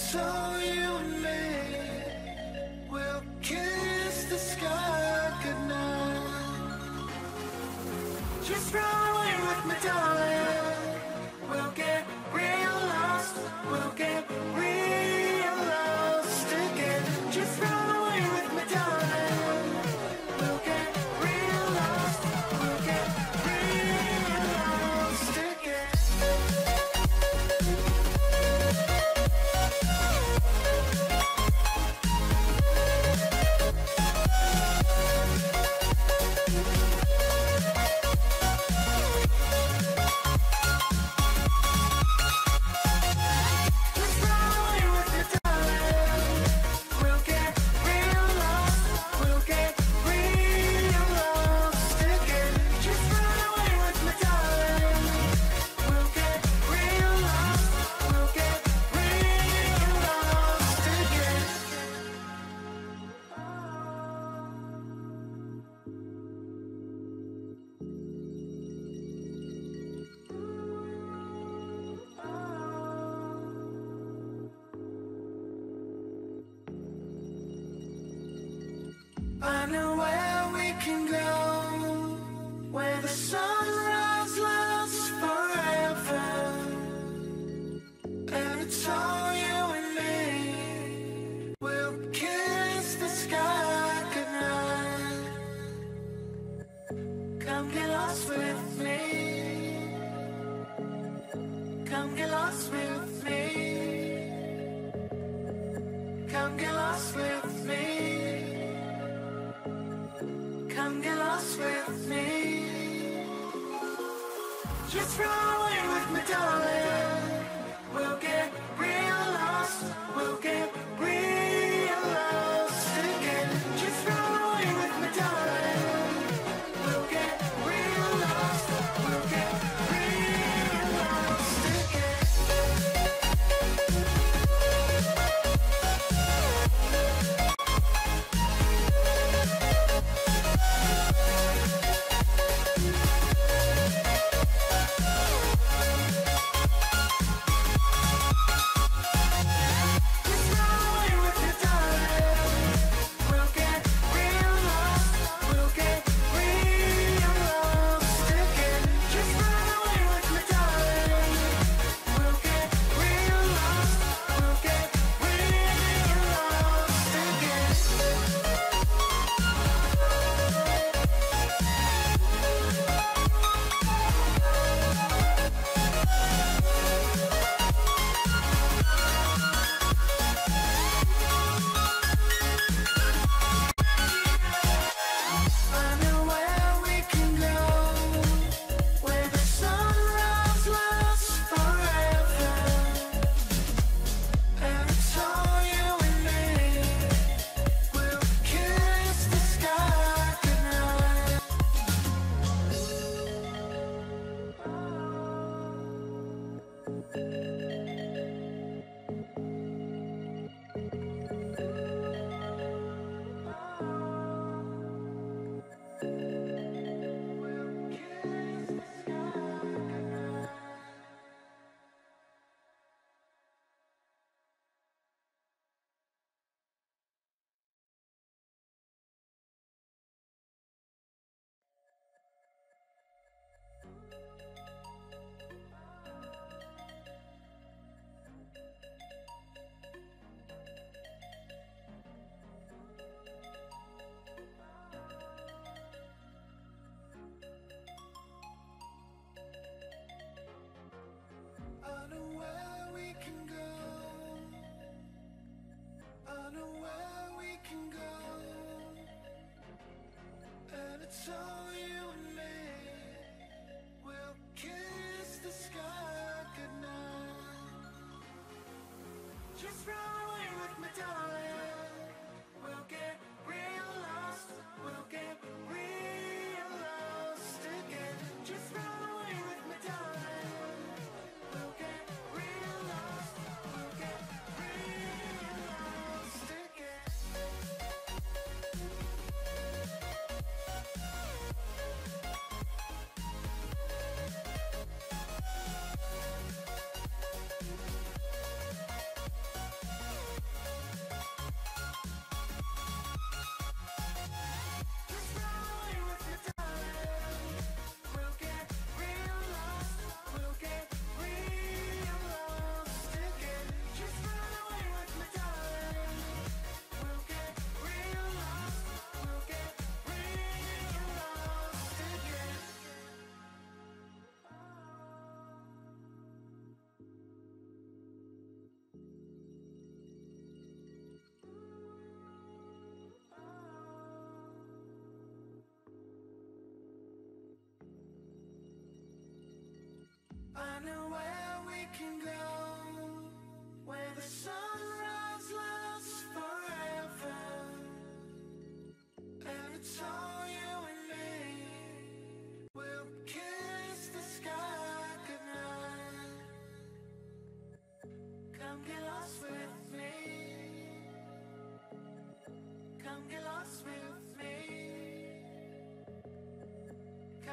it's all you and me. We'll kiss the sky goodnight. Just run away with me, darling. We'll get real lost. We'll get real lost again. Just run away with me, darling. We'll get real lost. We'll get real lost again. I know where we can go, where the sunrise lasts forever, and it's all you and me. We'll kiss the sky goodnight. Come get lost with me. Come get lost with me. Come get lost with me. Come get lost with me. Just run away with me, darling. We'll get real lost. We'll get real lost again. Just run away with me, darling. We'll get real lost. We'll get real lost again.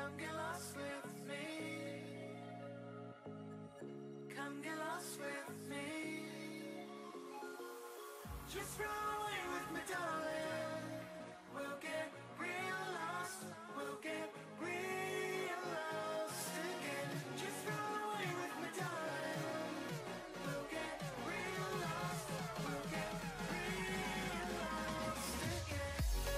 Come get lost with me. Come get lost with me. Just run away with me, darling. We'll get real lost. We'll get real lost again. Just run away with me, darling. We'll get real lost. We'll get real lost again.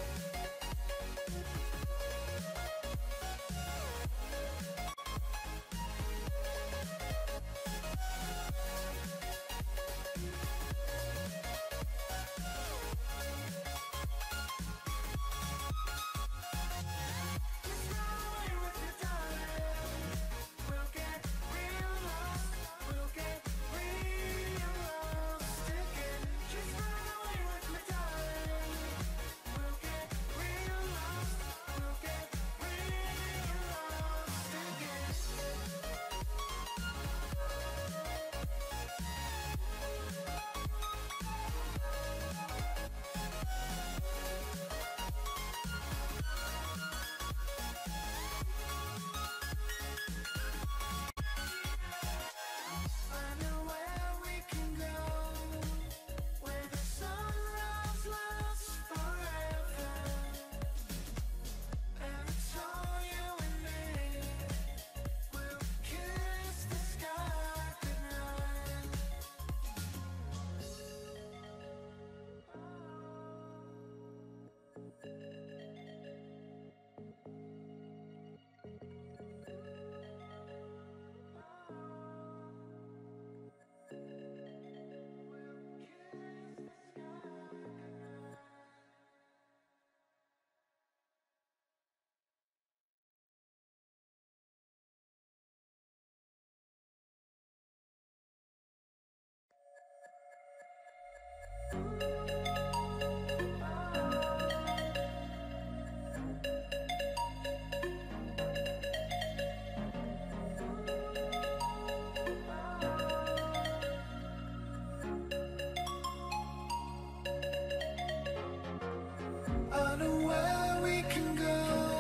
I know where we can go.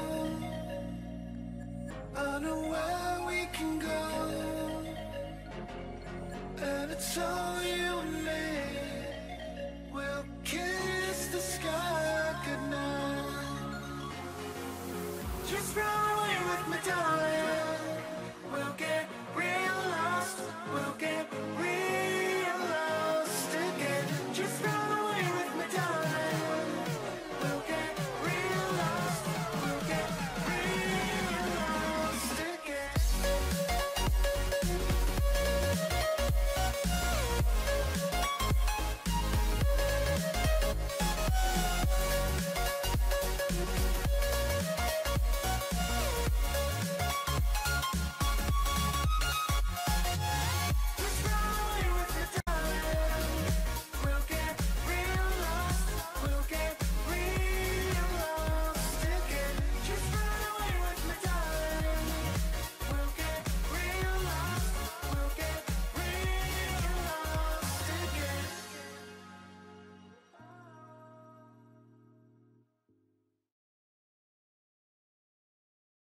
I know where we can go. And it's all you